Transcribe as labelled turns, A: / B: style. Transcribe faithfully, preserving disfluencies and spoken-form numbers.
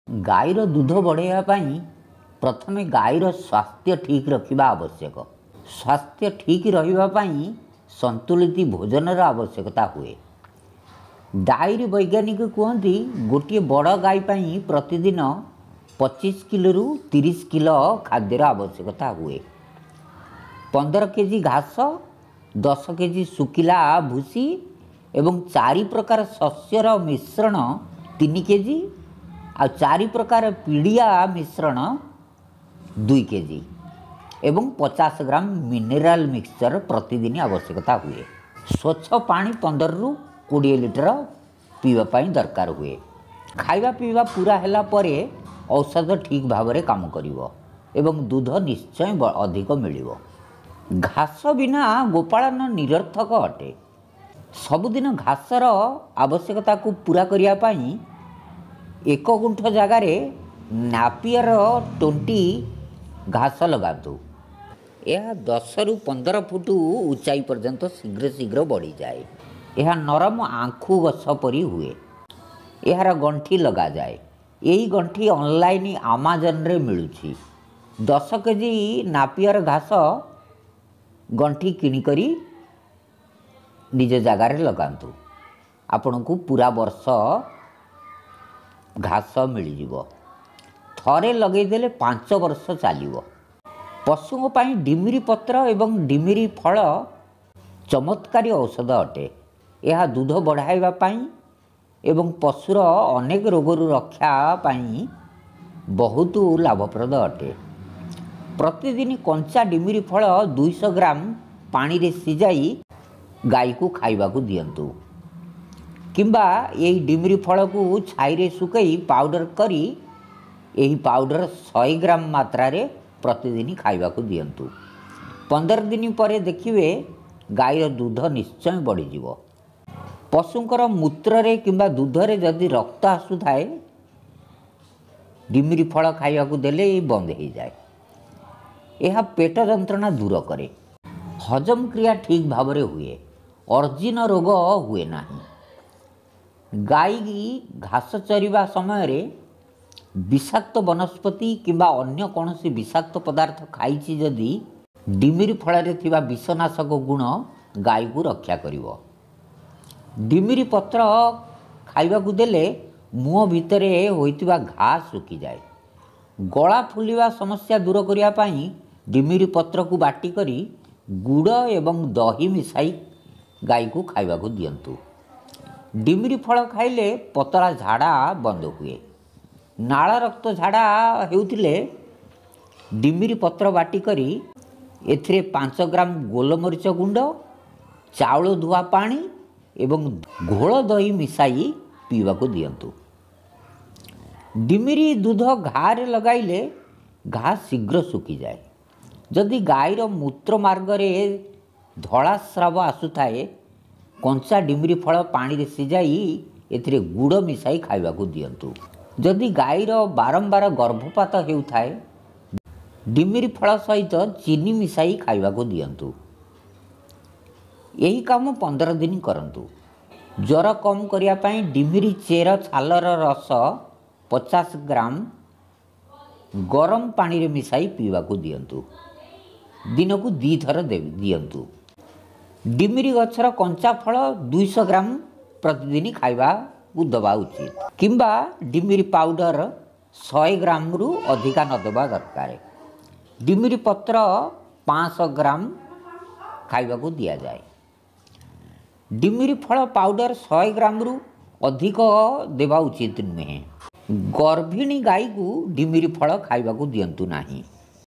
A: गाईर दूध बढ़ाइवाई प्रथमे गाईर स्वास्थ्य ठीक रखा आवश्यक। स्वास्थ्य ठीक रही संतुलित भोजन आवश्यकता हुए। डायरी वैज्ञानिक कहते गोटे बड़ गाई पाई प्रतिदिन पच्चीस किलो रु तीस किलो खाद्यर आवश्यकता हुए। पंदर केजी घास, दस केजी सुखिला भूसी एवं चारि प्रकार शस्यर मिश्रण तीन केजी आ चारि प्रकार पीड़िया मिश्रण दुई केजी एवं पचास ग्राम मिनेराल मिक्सचर प्रतिदिन आवश्यकता हुए। स्वच्छ पानी पंदर रु कोड़े लिटर पीवाई दरकार हुए। खाଇବା पीवा पूरा हैला परे औषध ठीक भाव में काम करिवो एवं दूध निश्चय अधिक मिलिवो। घास बिना गोपालन निरर्थक अटे। सबुदिन घासर आवश्यकता को पूरा करिया पाई एक गुंठ जगार नापियर ट्वेंटी घास लगातु। यह दस रु पंदर फुट ऊंचाई पर्यंत शीघ्र शीघ्र बढ़ी जाए। यह नरम आंखु गछ परी हुए। यार गंठी लगा जाए। यही गंठी ऑनलाइन अमेज़न रे मिलुछि। दस केजी नापियर घास गंठी किणिकरी निज जगार लगातु। आपण को पूरा वर्ष घास मिल थरे लगेदेले पांच वर्ष चलिव। पशुओं पाई डिमिरी पत्र एवं डिमिरी फल चमत्कारी औषध अटे। यह दूध बढ़ाइबा पाई एवं पशुर अनेक रोगरु रक्षा पाई बहुत लाभप्रद अटे। प्रतिदिन कंचा डिमिरी फल दो सौ ग्राम पानी रे सिजाई गाई को खाइबा को दियंतु। किंबा यही डिमिरी फल को छाई रे सुकई पाउडर करी यही पाउडर सौ ग्राम मात्रा रे प्रतिदिन खाइबा को दियंतु। पंदर दिन पर देखिए गाईर दूध निश्चय बढ़ीजिव। पशुंकर मूत्र रे किंबा दूध रे जदि रक्त आसुथाए डिमिरी फल खाइबा को देले बंद हो जाए। यह पेट जंत्रणा दूर करे। हजम क्रिया ठीक भाव में हुए। अर्जिन रोग हुए नहीं। गाई घास चरिबा समय रे विषाक्त वनस्पति किंबा अन्य कौन सी विषाक्त पदार्थ खाई जदि डिमिरी फल रे थिबा विषनाशक गुण गाई को रक्षा करिवो। डिमिरी पत्र खाइबा को देले मुँह भितरे होइतिबा घा सुखी जाए। गला फुलिबा समस्या दूर करिया पाई डिमिरी पत्र को बाटी करी गुड़ एवं दही मिसाई गाई को खाइबा को दियंतु। डिमिरी फल खाइले पतला झाड़ा बंद हुए। नाल रक्त झाड़ा हेउथिले डिमिरी पत्र बाटी करी एथिरे पाँच ग्राम गोलमरीच गुंड, चाउल धुआ पानी एवं घोल दही मिसाई पीवा को दियंतु। डिमिरी दूध घारे लगाइले घा शीघ्र सुखी जाए। जदि गाईर मूत्र मार्ग रे धला स्राव आसुथाए कंचा डिमिरी फल पानी रे सिजाई एथिरे गुड़ मिसाई खाइबा को दियंतु। जदि गाईर बारंबार गर्भपात हेउथाए डिमिरी फल सहित चीनी मिसाई खाइबा को दियंतु। यही काम पंद्रह दिन करंतु। ज्वर कम करिया पाई डिमिरी चेर छालर रस पचास ग्राम गरम पानी रे मिसाई पीवा को दियंतु। दिन को दी थर दियंतु। डिमिरी गछर कंचा फल दो सौ ग्राम प्रतिदिन खाइबा को दबा उचित। किंबा डिमिरी पाउडर सौ ग्राम रु अधिका न दबा दरकार। डिमिरी पत्र पाँच सौ ग्राम खाइबा को दिया जाए। डिमिरी फल पाउडर सौ ग्राम रु अधिक देवा उचित नुहे। गर्भिणी गाई को डिमिरी फल खाइबा को दियंतु नाही।